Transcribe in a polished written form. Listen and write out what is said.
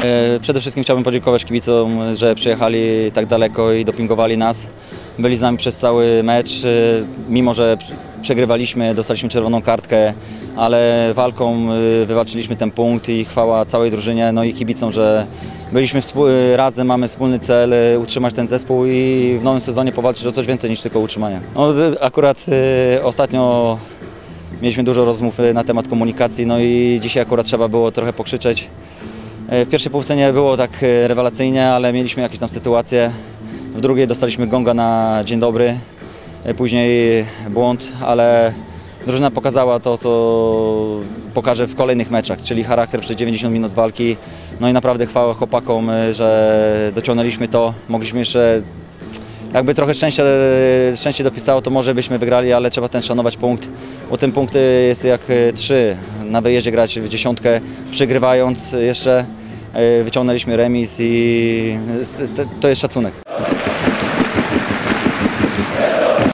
Przede wszystkim chciałbym podziękować kibicom, że przyjechali tak daleko i dopingowali nas. Byli z nami przez cały mecz, mimo że przegrywaliśmy, dostaliśmy czerwoną kartkę, ale walką wywalczyliśmy ten punkt i chwała całej drużynie, no i kibicom, że byliśmy razem, mamy wspólny cel, utrzymać ten zespół i w nowym sezonie powalczyć o coś więcej niż tylko utrzymanie. No, akurat ostatnio mieliśmy dużo rozmów na temat komunikacji, no i dzisiaj akurat trzeba było trochę pokrzyczeć. W pierwszej połówce nie było tak rewelacyjnie, ale mieliśmy jakieś tam sytuacje. W drugiej dostaliśmy gonga na dzień dobry, później błąd, ale drużyna pokazała to, co pokaże w kolejnych meczach, czyli charakter przez 90 minut walki. No i naprawdę chwała chłopakom, że dociągnęliśmy to. Mogliśmy jeszcze, jakby trochę szczęście dopisało, to może byśmy wygrali, ale trzeba ten szanować punkt, bo ten punkt jest jak 3. Na wyjeździe grać w 10, przegrywając jeszcze wyciągnęliśmy remis i to jest szacunek.